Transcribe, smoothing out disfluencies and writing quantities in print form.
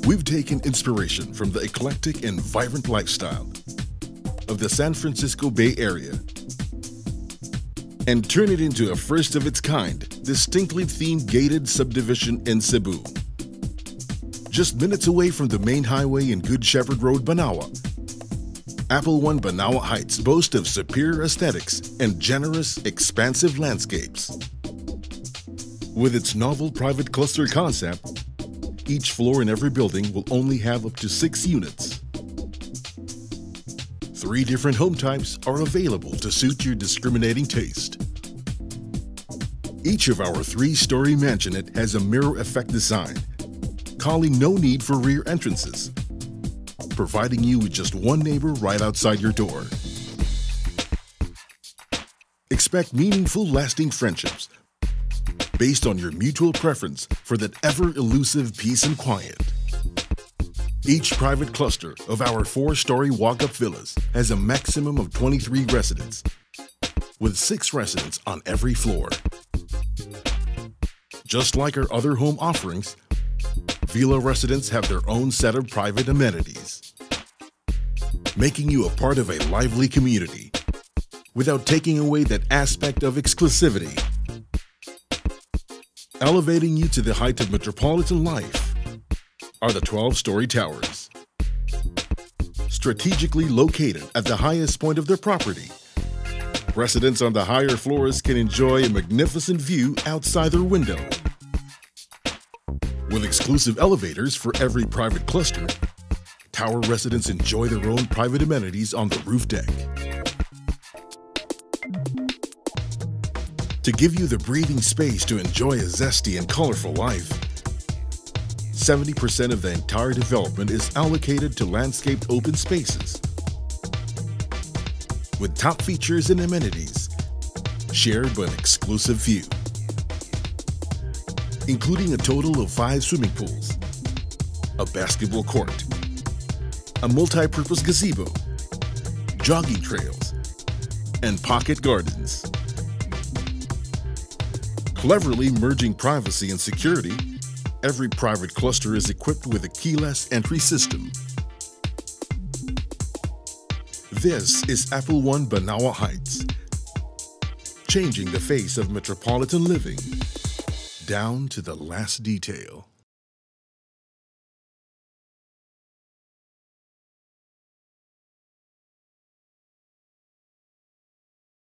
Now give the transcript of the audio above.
We've taken inspiration from the eclectic and vibrant lifestyle of the San Francisco Bay Area and turn it into a first-of-its-kind, distinctly themed gated subdivision in Cebu. Just minutes away from the main highway in Good Shepherd Road, Banawa, Apple One Banawa Heights boasts of superior aesthetics and generous, expansive landscapes. With its novel private cluster concept, each floor in every building will only have up to 6 units. 3 different home types are available to suit your discriminating taste. Each of our 3-story mansionette has a mirror effect design, calling no need for rear entrances, providing you with just one neighbor right outside your door. Expect meaningful, lasting friendships based on your mutual preference for that ever-elusive peace and quiet. Each private cluster of our 4-story walk-up villas has a maximum of 23 residents, with 6 residents on every floor. Just like our other home offerings, Villa residents have their own set of private amenities, making you a part of a lively community without taking away that aspect of exclusivity. Elevating you to the height of metropolitan life are the 12-story towers. Strategically located at the highest point of their property, residents on the higher floors can enjoy a magnificent view outside their window. With exclusive elevators for every private cluster, tower residents enjoy their own private amenities on the roof deck. To give you the breathing space to enjoy a zesty and colorful life, 70% of the entire development is allocated to landscaped open spaces, with top features and amenities shared by an exclusive view, including a total of 5 swimming pools, a basketball court, a multi-purpose gazebo, jogging trails, and pocket gardens. Cleverly merging privacy and security, every private cluster is equipped with a keyless entry system. This is Apple One Banawa Heights, changing the face of metropolitan living down to the last detail.